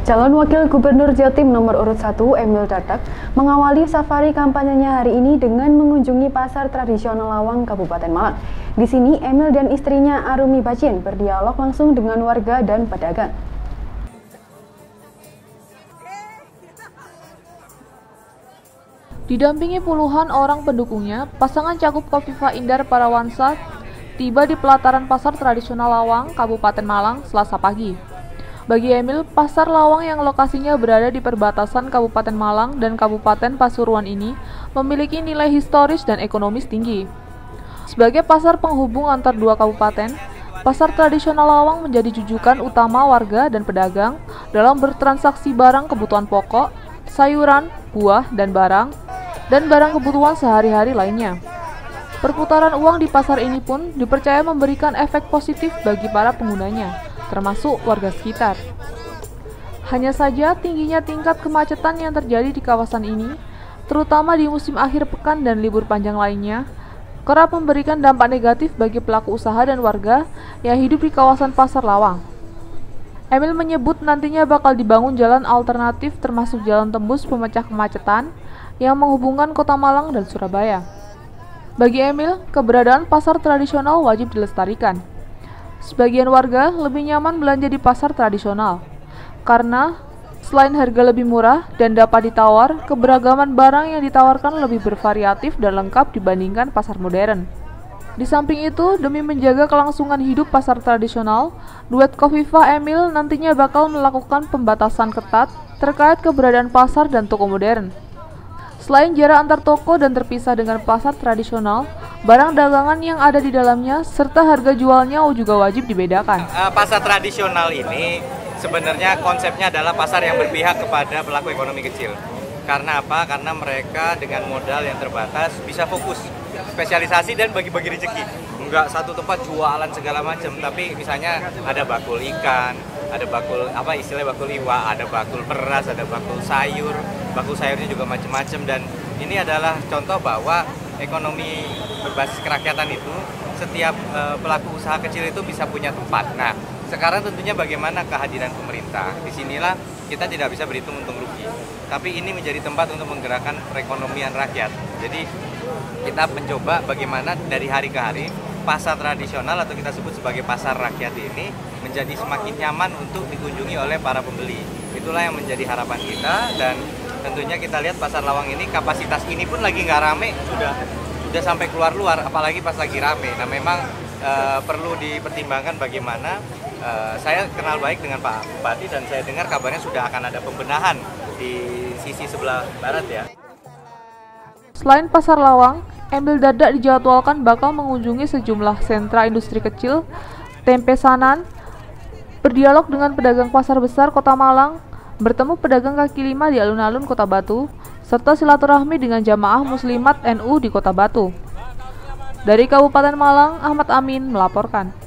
Calon Wakil Gubernur Jatim nomor urut 1 Emil Dardak mengawali safari kampanyenya hari ini dengan mengunjungi pasar tradisional Lawang, Kabupaten Malang. Di sini, Emil dan istrinya Arumi Bacin berdialog langsung dengan warga dan pedagang. Didampingi puluhan orang pendukungnya, pasangan Cagup Khofifah Indar Parawansa tiba di pelataran pasar tradisional Lawang, Kabupaten Malang, Selasa pagi. Bagi Emil, pasar Lawang yang lokasinya berada di perbatasan Kabupaten Malang dan Kabupaten Pasuruan ini memiliki nilai historis dan ekonomis tinggi. Sebagai pasar penghubung antar dua kabupaten, pasar tradisional Lawang menjadi jujukan utama warga dan pedagang dalam bertransaksi barang kebutuhan pokok, sayuran, buah, dan barang kebutuhan sehari-hari lainnya. Perputaran uang di pasar ini pun dipercaya memberikan efek positif bagi para penggunanya, termasuk warga sekitar. Hanya saja tingginya tingkat kemacetan yang terjadi di kawasan ini, terutama di musim akhir pekan dan libur panjang lainnya, kerap memberikan dampak negatif bagi pelaku usaha dan warga yang hidup di kawasan pasar Lawang. Emil menyebut nantinya bakal dibangun jalan alternatif termasuk jalan tembus pemecah kemacetan yang menghubungkan Kota Malang dan Surabaya. Bagi Emil, keberadaan pasar tradisional wajib dilestarikan. Sebagian warga lebih nyaman belanja di pasar tradisional, karena selain harga lebih murah dan dapat ditawar, keberagaman barang yang ditawarkan lebih bervariatif dan lengkap dibandingkan pasar modern. Di samping itu, demi menjaga kelangsungan hidup pasar tradisional, duet Khofifah Emil nantinya bakal melakukan pembatasan ketat terkait keberadaan pasar dan toko modern. Selain jarak antar toko dan terpisah dengan pasar tradisional, barang dagangan yang ada di dalamnya serta harga jualnya juga wajib dibedakan. Pasar tradisional ini sebenarnya konsepnya adalah pasar yang berpihak kepada pelaku ekonomi kecil. Karena apa? Karena mereka dengan modal yang terbatas bisa fokus, spesialisasi dan bagi-bagi rezeki. Enggak satu tempat jualan segala macam, tapi misalnya ada bakul ikan, ada bakul istilahnya bakul iwa, ada bakul beras, ada bakul sayur. Bakul sayurnya juga macam-macam, dan ini adalah contoh bahwa ekonomi berbasis kerakyatan itu setiap pelaku usaha kecil itu bisa punya tempat. Nah, sekarang tentunya bagaimana kehadiran pemerintah. Disinilah kita tidak bisa berhitung untung rugi, tapi ini menjadi tempat untuk menggerakkan perekonomian rakyat. Jadi kita mencoba bagaimana dari hari ke hari pasar tradisional atau kita sebut sebagai pasar rakyat ini menjadi semakin nyaman untuk dikunjungi oleh para pembeli. Itulah yang menjadi harapan kita, dan tentunya kita lihat pasar Lawang ini kapasitas ini pun lagi nggak rame, sudah sampai keluar-luar, apalagi pas lagi rame. Nah, memang perlu dipertimbangkan bagaimana. Saya kenal baik dengan Pak Bupati dan saya dengar kabarnya sudah akan ada pembenahan di sisi sebelah barat ya. Selain pasar Lawang, Emil Dardak dijadwalkan bakal mengunjungi sejumlah sentra industri kecil, tempe sanan, berdialog dengan pedagang pasar besar Kota Malang, bertemu pedagang kaki lima di alun-alun Kota Batu, serta silaturahmi dengan jamaah muslimat NU di Kota Batu. Dari Kabupaten Malang, Ahmad Amin melaporkan.